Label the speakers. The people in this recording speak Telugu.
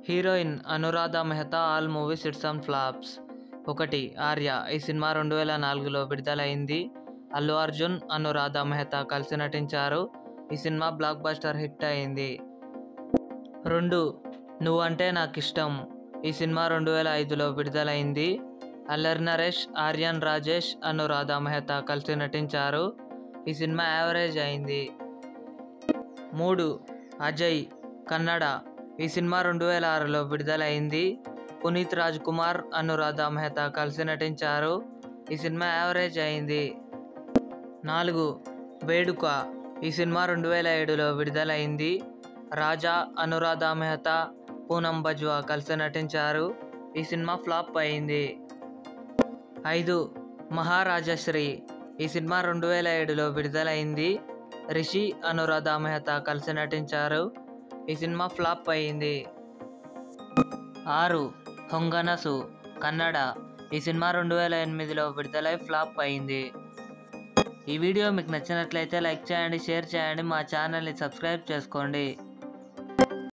Speaker 1: Heroine Anuradha Mehta all movies hits and flops. 1. Arya. ఈ సినిమా 2004లో విడుదలైంది. అల్లు అర్జున్, అనురాధ మెహతా కలిసి నటించారు. ఈ సినిమా బ్లాక్ బస్టర్ హిట్ అయింది. 2. నువ్వంటే నాకిష్టం. ఈ సినిమా 2005లో విడుదలైంది. అల్లరి నరేష్, ఆర్యన్ రాజేష్, అనురాధ మెహతా కలిసి నటించారు. ఈ సినిమా యావరేజ్ అయింది. 3. అజయ్. కన్నడ. ఈ సినిమా 2006లో విడుదలైంది. పునీత్ రాజ్ కుమార్, అనురాధ మెహతా కలిసి నటించారు. ఈ సినిమా యావరేజ్ అయింది. 4. వేడుక. ఈ సినిమా 2007లో విడుదలైంది. రాజా, అనురాధ మెహతా, పూనం బజ్వా కలిసి నటించారు. ఈ సినిమా ఫ్లాప్ అయింది. 5. మహారాజశ్రీ. ఈ సినిమా 2007లో విడుదలైంది. రిషి, అనురాధ మెహతా కలిసి నటించారు. ఈ సినిమా ఫ్లాప్ అయింది. 6. హొంగనసు. కన్నడ. ఈ సినిమా 2008లో విడుదలై ఫ్లాప్ అయింది. ఈ వీడియో మీకు నచ్చినట్లయితే లైక్ చేయండి, షేర్ చేయండి, మా ఛానల్ని సబ్స్క్రైబ్ చేసుకోండి.